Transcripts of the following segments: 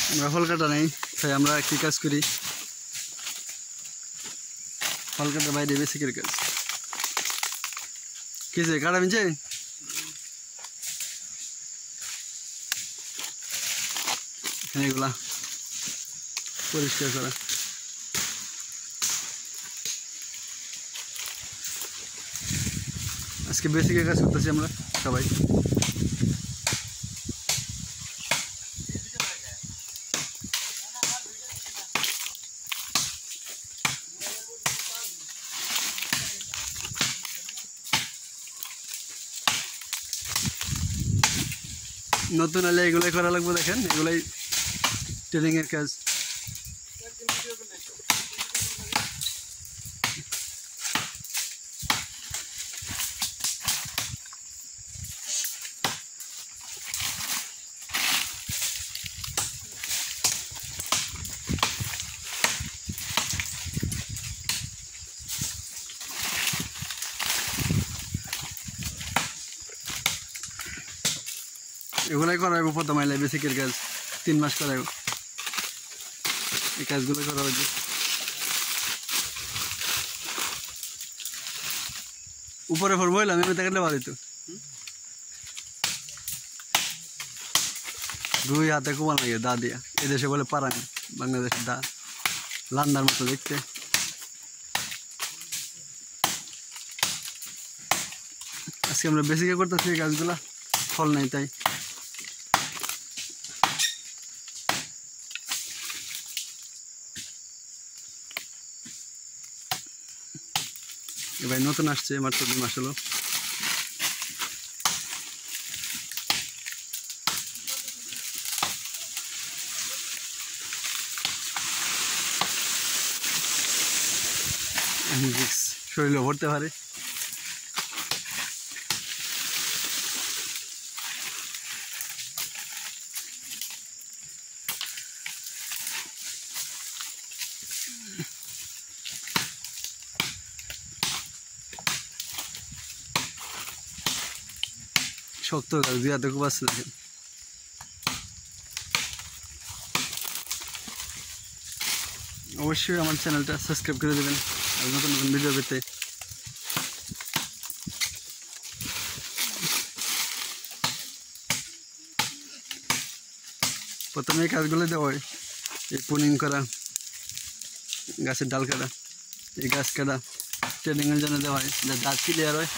আমরা ফল কাটা নাই, তাই আমরা কি কাজ করি, ফল কাটা বাইরে বেসিকের কাজ। কিসে কাটা মিছে এগুলা পরিষ্কার করা। আজকে বেসিকের কাজ করতেছি আমরা সবাই। নতুন হলে এগুলাই করা লাগবে, দেখেন এগুলাই ট্রেনিং এর কাজ। এগুলাই করাইব প্রথম আইলে বেসিকের কাজ 3 মাস করাইব। এই কাজগুলো করা হয়েছে। উপরে ফর বইলাম আমি থাকলে ভালো তো, 2 হাতে কুমান লাগে দা দিয়া। এদেশে বলে পারাং, বাংলাদেশের দা লান্ডার মতো দেখতে। আজকে আমরা বেসিকে করতেছি এই কাজগুলা, ফল নাই তাই। ভাই নতুন আসছে, মাত্র 2 মাস হলো। শরীরে ভরতে পারে। শক্ত কাজ, 2 হাতে খুব আসছে দেখেন। অবশ্যই আমার চ্যানেলটা সাবস্ক্রাইব করে দেবেন আর নতুন নতুন ভিডিও পেতে। প্রথমে এই কাজগুলো দেওয়া হয়, এই পুনিং করা, গাছের ডাল কাটা, এই গাছ কাটা ট্রেনিংয়ের জন্য দেওয়া হয়, যা দাঁত ক্লিয়ার হয়।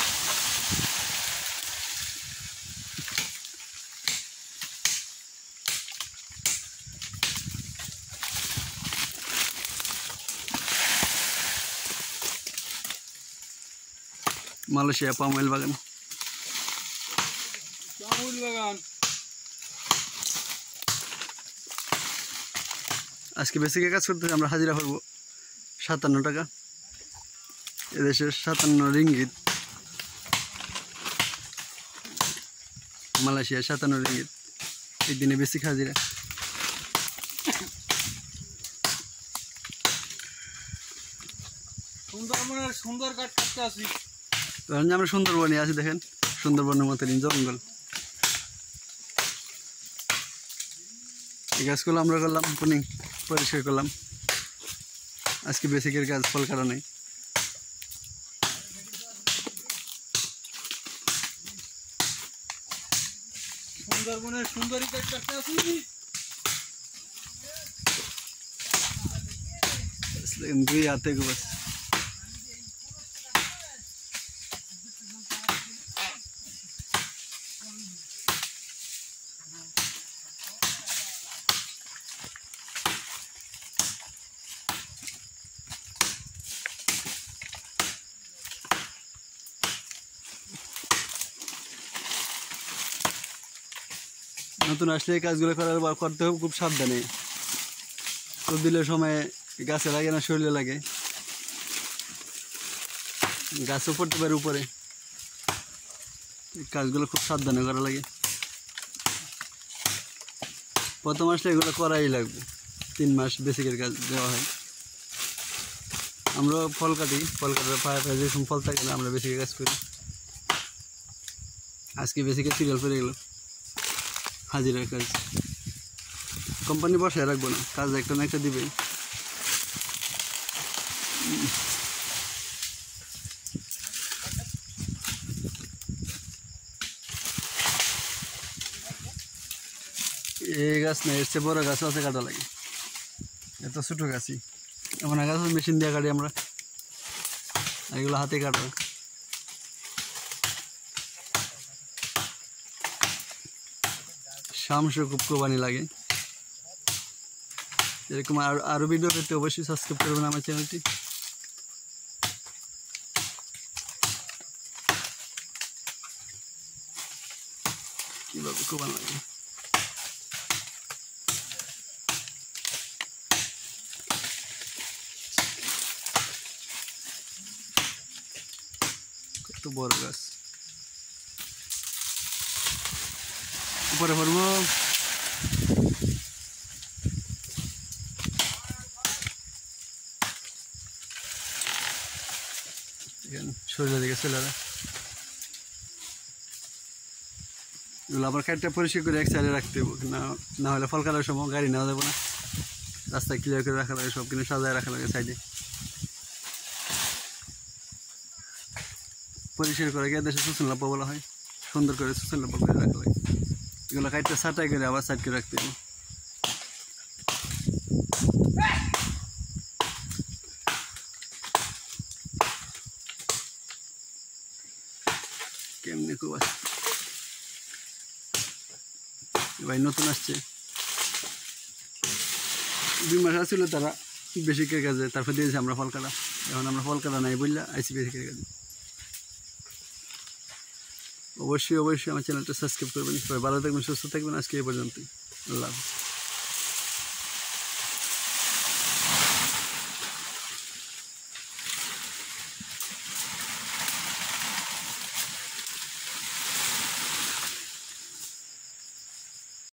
মালয়েশিয়া পামঅয়েল বাগান। আজকে বেসিকে কাজ করতে আমরা হাজিরা করব 57 টাকা, এদেশের 57 রিঙ্গিত, মালয়েশিয়া 57 রিঙ্গিত। একদিনে বেসিক হাজিরা। সুন্দর কাঠ কাটতে আসি, আমরা সুন্দরবনে আছি, দেখেন সুন্দরবনের মতো জঙ্গল। এই গাছগুলো আমরা করলাম, পুনিং পরিষ্কার করলাম। আজকে বেসিকের কাজ, ফল কাটা নেই। সুন্দরবনের সুন্দরী কাঠ কাটতে আসি। দুই হাতে বাস। নতুন আসলে এই কাজগুলো করতে হবে খুব সাবধানে। দিলের সময় গাছে লাগে না, শরীরে লাগে, গাছও পড়তে পারে উপরে। কাজগুলো খুব সাবধানে করা লাগে। প্রথম আসলে এগুলো করাই লাগবে, 3 মাস বেসিকের কাজ দেওয়া হয়। আমরা ফল কাটি, ফল কাটার পায়ে পায়ে যেরকম ফল থাকে না, আমরা বেসিকের কাজ করি। আজকে বেসিকের সিরিয়াল পড়ে গেল, হাজিরার কাজ। কোম্পানি বসায় রাখবো না, কাজ একটা না একটা দিবেই। এই গাছ না, এর চেয়ে বড় গাছ আছে কাটা লাগে, এত ছোটো গাছই। এমন গাছ মেশিন দিয়ে কাটি আমরা, এগুলো হাতে কাটো। শামসু খুব কোরবানি লাগে। এরকম আরো ভিডিও পেতে অবশ্যই সাবস্ক্রাইব করবেন আমার চ্যানেলটি। কিভাবে কোরবানি লাগে কত বড় গাছ। উপরে পড়বো, শরীরের দিকে ছেলেরা এগুলো আবার কাঠটা পরিষ্কার করে এক সাইডে রাখতে হবে, না হলে ফল কাটার সময় গাড়ি নেওয়া যাবে না। রাস্তা ক্লিয়ার করে রাখা লাগে, সব কিছু সাজায় রাখা লাগে সাইডে। পরিষ্কার করে গিয়ে দেশে সুসন লাপ্পা বলা হয়, সুন্দর করে সুসন লাপ্পা করে রাখা লাগে। এগুলো কাঠটা ছাটাই করে আবার সাইড করে রাখতে হবে। কেমনি খুব আছে ভাই, নতুন আসছে, 2 মাস আসছিল তারা বেশি কে কাজে, তারপর দিয়েছে আমরা ফল কাটা। এখন আমরা ফল কাটা নাই বললে আইসি বেশি কে কাজে। অবশ্যই আমার চ্যানেলটা সাবস্ক্রাইব করবেন। সবাই ভালো থাকবেন, সুস্থ থাকবেন। আজকে এই পর্যন্তই, আল্লাহ হাফেজ।